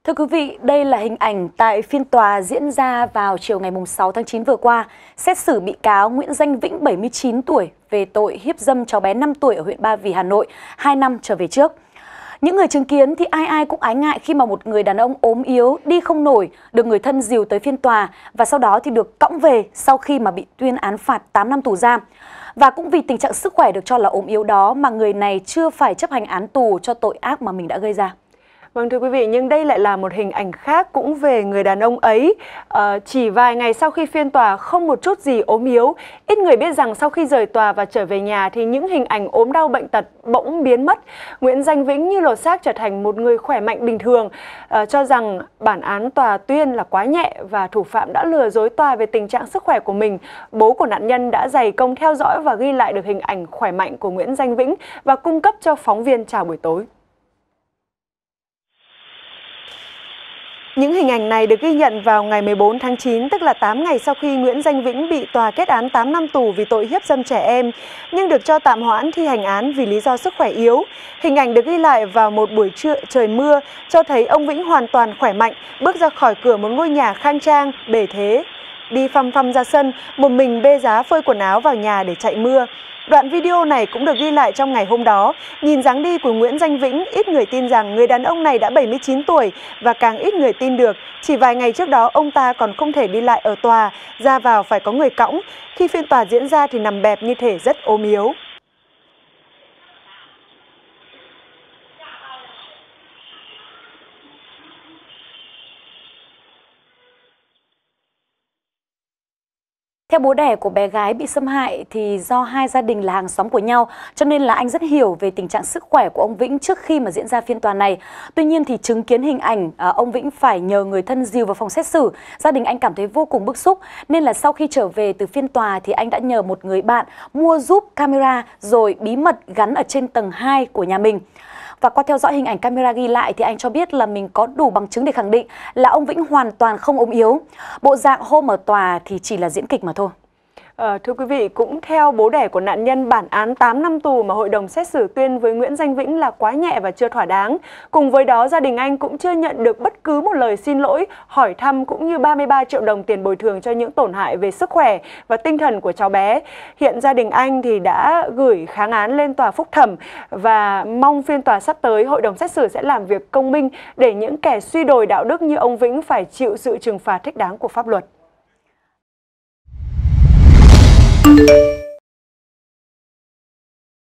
Thưa quý vị, đây là hình ảnh tại phiên tòa diễn ra vào chiều ngày 6 tháng 9 vừa qua, xét xử bị cáo Nguyễn Danh Vĩnh 79 tuổi về tội hiếp dâm cháu bé 5 tuổi ở huyện Ba Vì, Hà Nội 2 năm trở về trước. Những người chứng kiến thì ai cũng ái ngại khi mà một người đàn ông ốm yếu, đi không nổi, được người thân dìu tới phiên tòa và sau đó thì được cõng về sau khi mà bị tuyên án phạt 8 năm tù giam. Và cũng vì tình trạng sức khỏe được cho là ốm yếu đó mà người này chưa phải chấp hành án tù cho tội ác mà mình đã gây ra. Vâng thưa quý vị, nhưng đây lại là một hình ảnh khác cũng về người đàn ông ấy. Chỉ vài ngày sau khi phiên tòa không một chút gì ốm yếu, ít người biết rằng sau khi rời tòa và trở về nhà thì những hình ảnh ốm đau bệnh tật bỗng biến mất. Nguyễn Danh Vĩnh như lột xác trở thành một người khỏe mạnh bình thường, cho rằng bản án tòa tuyên là quá nhẹ và thủ phạm đã lừa dối tòa về tình trạng sức khỏe của mình. Bố của nạn nhân đã dày công theo dõi và ghi lại được hình ảnh khỏe mạnh của Nguyễn Danh Vĩnh và cung cấp cho phóng viên chào buổi tối. Những hình ảnh này được ghi nhận vào ngày 14 tháng 9, tức là 8 ngày sau khi Nguyễn Danh Vĩnh bị tòa kết án 8 năm tù vì tội hiếp dâm trẻ em, nhưng được cho tạm hoãn thi hành án vì lý do sức khỏe yếu. Hình ảnh được ghi lại vào một buổi trưa trời mưa, cho thấy ông Vĩnh hoàn toàn khỏe mạnh, bước ra khỏi cửa một ngôi nhà khang trang, bề thế. Đi phăm phăm ra sân, một mình bê giá phơi quần áo vào nhà để chạy mưa. Đoạn video này cũng được ghi lại trong ngày hôm đó. Nhìn dáng đi của Nguyễn Danh Vĩnh, ít người tin rằng người đàn ông này đã 79 tuổi và càng ít người tin được. Chỉ vài ngày trước đó, ông ta còn không thể đi lại ở tòa, ra vào phải có người cõng. Khi phiên tòa diễn ra thì nằm bẹp như thể rất ốm yếu. Theo bố đẻ của bé gái bị xâm hại thì do hai gia đình là hàng xóm của nhau cho nên là anh rất hiểu về tình trạng sức khỏe của ông Vĩnh trước khi mà diễn ra phiên tòa này. Tuy nhiên thì chứng kiến hình ảnh ông Vĩnh phải nhờ người thân dìu vào phòng xét xử, gia đình anh cảm thấy vô cùng bức xúc nên là sau khi trở về từ phiên tòa thì anh đã nhờ một người bạn mua giúp camera rồi bí mật gắn ở trên tầng 2 của nhà mình. Và qua theo dõi hình ảnh camera ghi lại thì anh cho biết là mình có đủ bằng chứng để khẳng định là ông Vĩnh hoàn toàn không ốm yếu. Bộ dạng hôm ở tòa thì chỉ là diễn kịch mà thôi. Thưa quý vị, cũng theo bố đẻ của nạn nhân, bản án 8 năm tù mà hội đồng xét xử tuyên với Nguyễn Danh Vĩnh là quá nhẹ và chưa thỏa đáng. Cùng với đó, gia đình anh cũng chưa nhận được bất cứ một lời xin lỗi, hỏi thăm cũng như 33 triệu đồng tiền bồi thường cho những tổn hại về sức khỏe và tinh thần của cháu bé. Hiện gia đình anh thì đã gửi kháng án lên tòa phúc thẩm và mong phiên tòa sắp tới hội đồng xét xử sẽ làm việc công minh để những kẻ suy đồi đạo đức như ông Vĩnh phải chịu sự trừng phạt thích đáng của pháp luật.